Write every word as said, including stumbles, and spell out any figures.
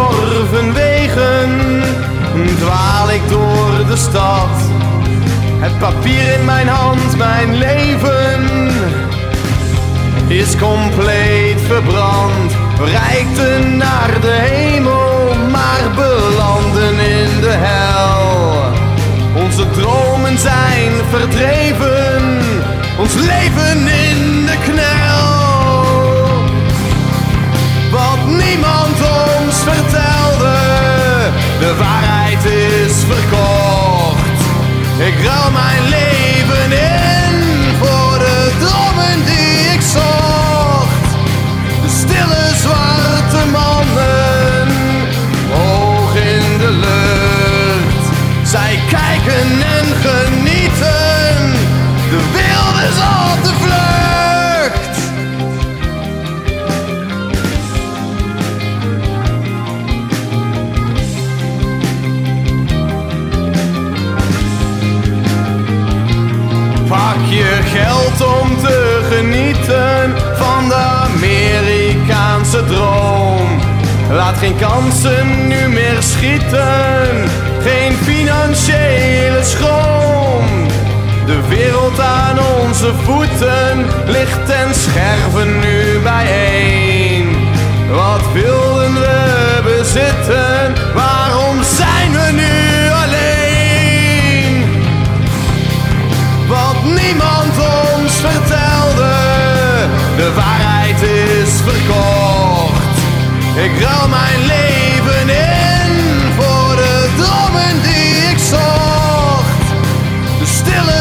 bedorven wegen dwaal ik door de stad. Het papier in mijn hand, mijn leven is compleet verbrand. We reikten naar de hemel, maar belanden in de hel. Onze dromen zijn verdreven, ons leven in de knel. Wat niemand ons vertelde, de waarheid is verkocht. Ik ruil mijn leven in voor de dromen die ik zocht. De stille zwarte mannen, hoog in de lucht. Zij kijken en genieten, de wereld is op de vlucht. Pak je geld om te genieten van de Amerikaanse droom. Laat geen kansen nu meer schieten, geen financiële schroom. De wereld aan onze voeten ligt ten scherven nu bijeen. Wat wilden we bezitten, waarom zijn we nu alleen? Wat niemand ons vertelde, de waarheid is verkocht. Ik ruil mijn leven in voor de dromen die ik zocht. De stille